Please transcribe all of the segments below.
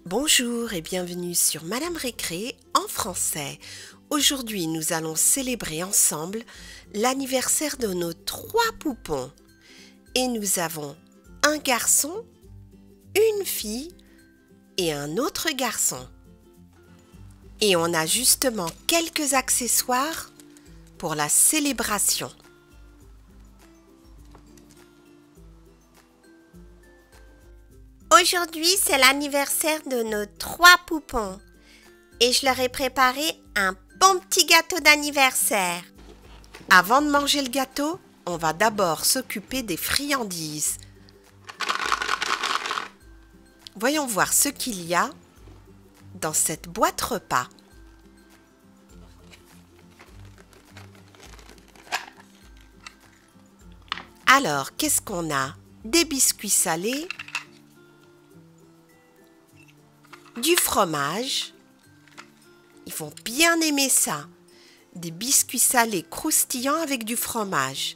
Bonjour et bienvenue sur Madame Récré en français. Aujourd'hui, nous allons célébrer ensemble l'anniversaire de nos 3 poupons. Et nous avons un garçon, une fille et un autre garçon. Et on a justement quelques accessoires pour la célébration. Aujourd'hui, c'est l'anniversaire de nos 3 poupons et je leur ai préparé un bon petit gâteau d'anniversaire. Avant de manger le gâteau, on va d'abord s'occuper des friandises. Voyons voir ce qu'il y a dans cette boîte repas. Alors, qu'est-ce qu'on a? Des biscuits salés, du fromage, ils vont bien aimer ça, des biscuits salés croustillants avec du fromage.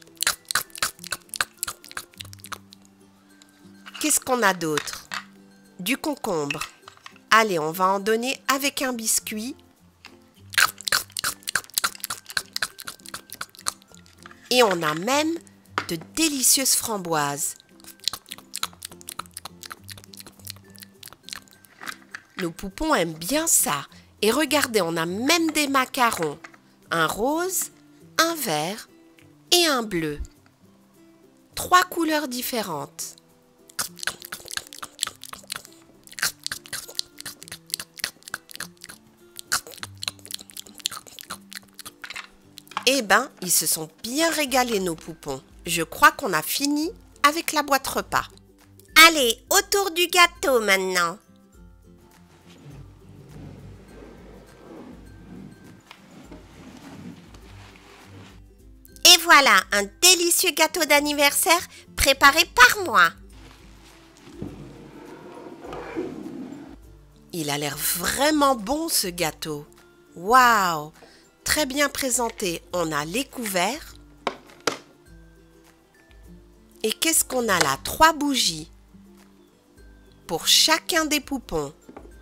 Qu'est-ce qu'on a d'autre? Du concombre. Allez, on va en donner avec un biscuit. Et on a même de délicieuses framboises. Nos poupons aiment bien ça. Et regardez, on a même des macarons. Un rose, un vert et un bleu. 3 couleurs différentes. Eh ben, ils se sont bien régalés, nos poupons. Je crois qu'on a fini avec la boîte repas. Allez, autour du gâteau maintenant. Et voilà, un délicieux gâteau d'anniversaire préparé par moi. Il a l'air vraiment bon, ce gâteau. Waouh! Très bien présenté. On a les couverts. Et qu'est-ce qu'on a là? 3 bougies pour chacun des poupons.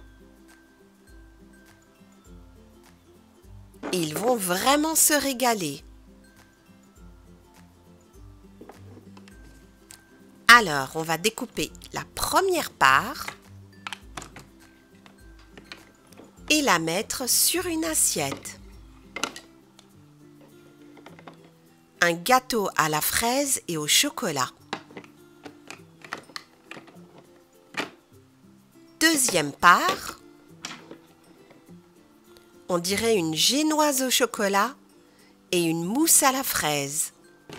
Ils vont vraiment se régaler. Alors, on va découper la première part et la mettre sur une assiette. Un gâteau à la fraise et au chocolat. Deuxième part, on dirait une génoise au chocolat et une mousse à la fraise.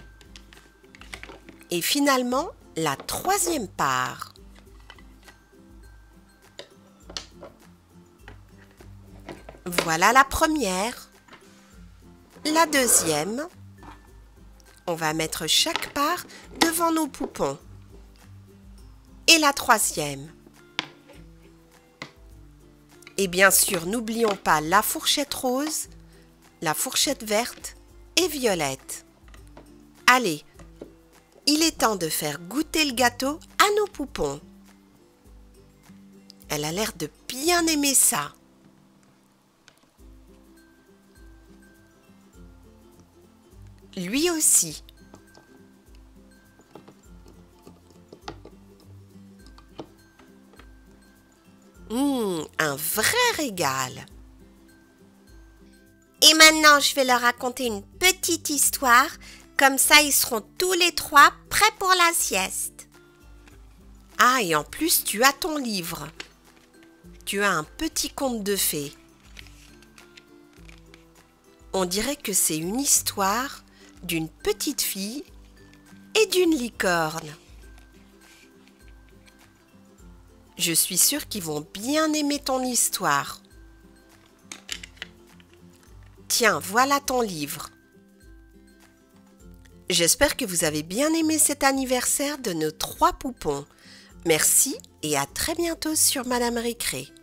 Et finalement, la troisième part. Voilà la première. La deuxième. On va mettre chaque part devant nos poupons. Et la troisième. Et bien sûr, n'oublions pas la fourchette rose, la fourchette verte et violette. Allez, il est temps de faire goûter le gâteau à nos poupons. Elle a l'air de bien aimer ça. Lui aussi. Un vrai régal. Et maintenant, je vais leur raconter une petite histoire. Comme ça, ils seront tous les 3 prêts pour la sieste. Ah, et en plus, tu as ton livre. Tu as un petit conte de fées. On dirait que c'est une histoire d'une petite fille et d'une licorne. Je suis sûre qu'ils vont bien aimer ton histoire. Tiens, voilà ton livre. J'espère que vous avez bien aimé cet anniversaire de nos 3 poupons. Merci et à très bientôt sur Madame Récré.